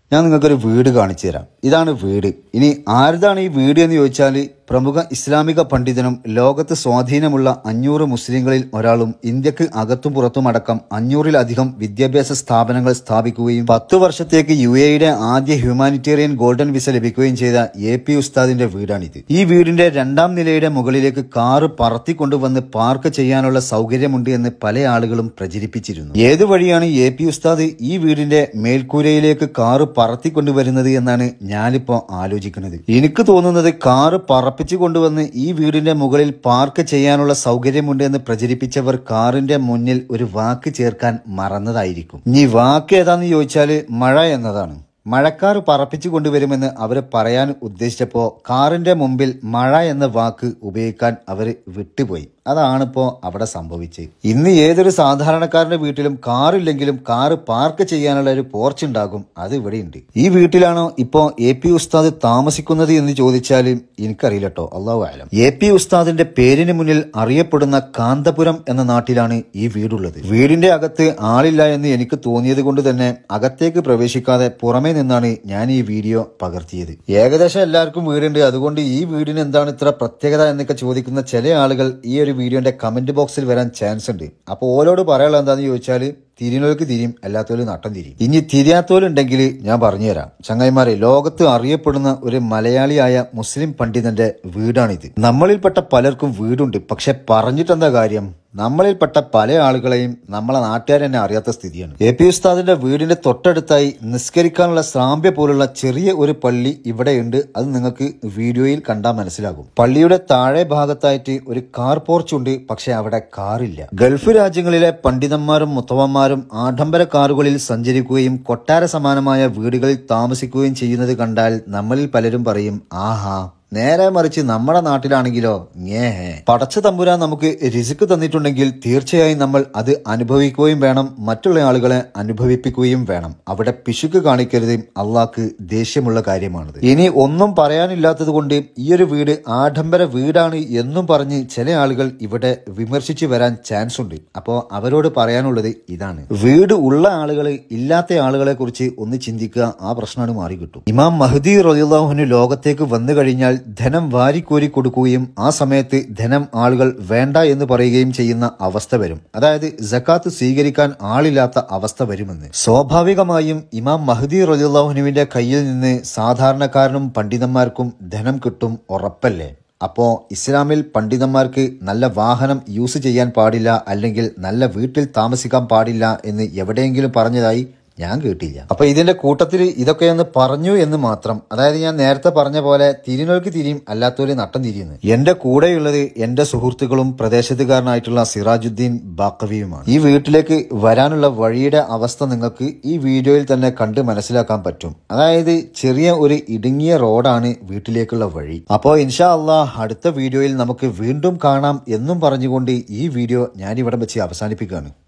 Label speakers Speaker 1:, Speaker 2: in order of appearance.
Speaker 1: ഞാൻ നിങ്ങൾക്കൊരു വീട് കാണിച്ചു തരാം. ഇതാണ് വീട്. ഇനി ആരുതാണ് ഈ വീട് എന്ന് ചോദിച്ചാൽ പ്രമുഖ ഇസ്ലാമിക പണ്ഡിതനും ലോകത്ത് സ്വാധീനമുള്ള 500 മുസ്ലിങ്ങളിൽ ഒരാളും ഇന്ത്യക്ക് അകത്തും പുറത്തും അടക്കം 500-ലധികം വിദ്യാഭ്യാസ സ്ഥാപനങ്ങൾ സ്ഥാപിക്കുകയും 10 വർഷത്തേക്ക് UAEയുടെ ആദ്യ ഹ്യൂമാനിറ്റേറിയൻ ഗോൾഡൻ വിസ ലഭിക്കുകയും ചെയ്ത AP ഉസ്താദിന്റെ വീടാണിത്. ഈ വീടിന്റെ 2ാം നിലയുടെ മുകളിലേക്ക് കാറ് പറത്തിക്കൊണ്ടുവന്ന് പാർക്ക് ചെയ്യാനുള്ള സൗകര്യമുണ്ട് എന്ന് പല ആളുകളും പ്രചരിപ്പിച്ചിരുന്നു. ഏത് വഴിയാണ് AP ഉസ്താദ് ഈ വീടിന്റെ മേൽക്കൂരയിലേക്ക് കാറ് പറത്തിക്കൊണ്ടുവരുന്നത് എന്നാണ് ഞാനിപ്പോ ആലോചിക്കുന്നത്. എനിക്ക് തോന്നുന്നത് കാറ് പറപ്പിച്ചു കൊണ്ടുവന്ന് ഈ വീടിന്റെ മുകളിൽ പാർക്ക് ചെയ്യാനുള്ള സൗകര്യമുണ്ട് എന്ന് പ്രചരിപ്പിച്ചവർ കാറിന്റെ മുന്നിൽ ഒരു വാക്ക് ചേർക്കാൻ മറന്നതായിരിക്കും. ഇനി വാക്ക് ഏതാന്ന് ചോദിച്ചാല് മഴ എന്നതാണ്. മഴക്കാർ പറപ്പിച്ചു കൊണ്ടുവരുമെന്ന് അവർ പറയാൻ ഉദ്ദേശിച്ചപ്പോൾ കാറിന്റെ മുമ്പിൽ മഴ എന്ന വാക്ക് ഉപയോഗിക്കാൻ അവർ വിട്ടുപോയി. അതാണിപ്പോ അവിടെ സംഭവിച്ചത്. ഇന്ന് ഏതൊരു സാധാരണക്കാരന്റെ വീട്ടിലും കാറില്ലെങ്കിലും കാറ് പാർക്ക് ചെയ്യാനുള്ള ഒരു പോർച്ച് ഉണ്ടാകും. അത് ഇവിടെയുണ്ട്. ഈ വീട്ടിലാണോ ഇപ്പോ AP ഉസ്താദ് താമസിക്കുന്നത് എന്ന് ചോദിച്ചാൽ എനിക്കറിയില്ല കേട്ടോ, അല്ലാഹു അഅലം. AP ഉസ്താദിന്റെ പേരിന് മുന്നിൽ അറിയപ്പെടുന്ന കാന്തപുരം എന്ന നാട്ടിലാണ് ഈ വീടുള്ളത്. വീടിന്റെ അകത്ത് ആളില്ല എന്ന് എനിക്ക് തോന്നിയത് കൊണ്ട് തന്നെ അകത്തേക്ക് പ്രവേശിക്കാതെ പുറമേ നിന്നാണ് ഞാൻ ഈ വീഡിയോ പകർത്തിയത്. ഏകദേശം എല്ലാവർക്കും വീടുണ്ട്, അതുകൊണ്ട് ഈ വീടിന് എന്താണ് ഇത്ര പ്രത്യേകത എന്നൊക്കെ ചോദിക്കുന്ന ചില ആളുകൾ ഈ ഒരു വീഡിയോന്റെ കമന്റ് ബോക്സിൽ വരാൻ ചാൻസ് ഉണ്ട്. അപ്പോൾ ഓരോട് പറയാനുള്ള എന്താന്ന് ചോദിച്ചാൽ തിരിഞ്ഞോർക്ക് തിരിയും, അല്ലാത്തോലും നട്ടം തിരിയും. ഇനി തിരിയാത്തോലുണ്ടെങ്കിൽ ഞാൻ പറഞ്ഞുതരാം. ചങ്ങായിമാരെ, ലോകത്ത് അറിയപ്പെടുന്ന ഒരു മലയാളിയായ മുസ്ലിം പണ്ഡിതന്റെ വീടാണിത്. നമ്മളിൽപ്പെട്ട പലർക്കും വീടുണ്ട്, പക്ഷെ പറഞ്ഞിട്ടെന്താ കാര്യം? നമ്മളിൽപ്പെട്ട പല ആളുകളെയും നമ്മളെ നാട്ടുകാർ തന്നെ അറിയാത്ത സ്ഥിതിയാണ്. AP ഉസ്താദിന്റെ വീടിന്റെ തൊട്ടടുത്തായി നിസ്കരിക്കാനുള്ള സ്രാമ്പ്യ പോലുള്ള ചെറിയ ഒരു പള്ളി ഇവിടെയുണ്ട്. അത് നിങ്ങൾക്ക് വീഡിയോയിൽ കണ്ടാൽ മനസ്സിലാകും. പള്ളിയുടെ താഴെ ഭാഗത്തായിട്ട് ഒരു കാർ പോർച്ച് ഉണ്ട്, പക്ഷെ അവിടെ കാറില്ല. ഗൾഫ് രാജ്യങ്ങളിലെ പണ്ഡിതന്മാരും മുത്തവന്മാരും ആഡംബര കാറുകളിൽ സഞ്ചരിക്കുകയും കൊട്ടാര സമാനമായ വീടുകളിൽ താമസിക്കുകയും ചെയ്യുന്നത് കണ്ടാൽ നമ്മളിൽ പലരും പറയും, ആഹാ. നേരെ മറിച്ച് നമ്മുടെ നാട്ടിലാണെങ്കിലോ പടച്ച തമ്പുരാൻ നമുക്ക് റിസ്ക് തന്നിട്ടുണ്ടെങ്കിൽ തീർച്ചയായും നമ്മൾ അത് അനുഭവിക്കുകയും വേണം, മറ്റുള്ള ആളുകളെ അനുഭവിപ്പിക്കുകയും വേണം. അവിടെ പിശുക്ക് കാണിക്കരുത്. അള്ളാഹ്ക്ക് ദേഷ്യമുള്ള കാര്യമാണത്. ഇനി ഒന്നും പറയാനില്ലാത്തത് കൊണ്ട് ഈ ഒരു വീട് ആഡംബര വീടാണ് എന്നും പറഞ്ഞ് ചില ആളുകൾ ഇവിടെ വിമർശിച്ചു വരാൻ ചാൻസ് ഉണ്ട്. അപ്പോൾ അവരോട് പറയാനുള്ളത് ഇതാണ്: വീട് ഉള്ള ആളുകൾ ഇല്ലാത്ത ആളുകളെ കുറിച്ച് ഒന്ന് ചിന്തിക്കുക. ആ പ്രശ്നമാണ് മാറിക്കിട്ടും. ഇമാം മഹ്ദി റളിയല്ലാഹു അൻഹു ലോകത്തേക്ക് വന്നു കഴിഞ്ഞാൽ ധനം വാരിക്കോരി കൊടുക്കുകയും ആ സമയത്ത് ധനം ആളുകൾ വേണ്ട എന്ന് പറയുകയും ചെയ്യുന്ന അവസ്ഥ വരും. അതായത് സക്കാത്ത് സ്വീകരിക്കാൻ ആളില്ലാത്ത അവസ്ഥ വരുമെന്ന്. സ്വാഭാവികമായും ഇമാം മഹ്ദി റളിയല്ലാഹു അൻഹുവിന്റെ കയ്യിൽ നിന്ന് സാധാരണക്കാരനും പണ്ഡിതന്മാർക്കും ധനം കിട്ടും, ഉറപ്പല്ലേ? അപ്പോ ഇസ്ലാമിൽ പണ്ഡിതന്മാർക്ക് നല്ല വാഹനം യൂസ് ചെയ്യാൻ പാടില്ല, അല്ലെങ്കിൽ നല്ല വീട്ടിൽ താമസിക്കാൻ പാടില്ല എന്ന് എവിടെയെങ്കിലും പറഞ്ഞതായി ഞാൻ കേട്ടില്ല. അപ്പൊ ഇതിന്റെ കൂട്ടത്തിൽ ഇതൊക്കെയൊന്ന് പറഞ്ഞു എന്ന് മാത്രം. അതായത് ഞാൻ നേരത്തെ പറഞ്ഞ പോലെ തിരിഞ്ഞോർക്ക് തിരിയും, അല്ലാത്തവര് നട്ടം തിരിയുന്നു. എന്റെ കൂടെയുള്ളത് എന്റെ സുഹൃത്തുക്കളും പ്രദേശത്തുകാരനായിട്ടുള്ള സിറാജുദ്ദീൻ ബാക്കവിയുമാണ്. ഈ വീട്ടിലേക്ക് വരാനുള്ള വഴിയുടെ അവസ്ഥ നിങ്ങൾക്ക് ഈ വീഡിയോയിൽ തന്നെ കണ്ട് മനസ്സിലാക്കാൻ പറ്റും. അതായത് ചെറിയ ഒരു ഇടുങ്ങിയ റോഡാണ് വീട്ടിലേക്കുള്ള വഴി. അപ്പോ ഇൻഷാ അള്ളാഹ് അടുത്ത വീഡിയോയിൽ നമുക്ക് വീണ്ടും കാണാം എന്നും പറഞ്ഞുകൊണ്ട് ഈ വീഡിയോ ഞാനിവിടെ വെച്ച് അവസാനിപ്പിക്കുകയാണ്.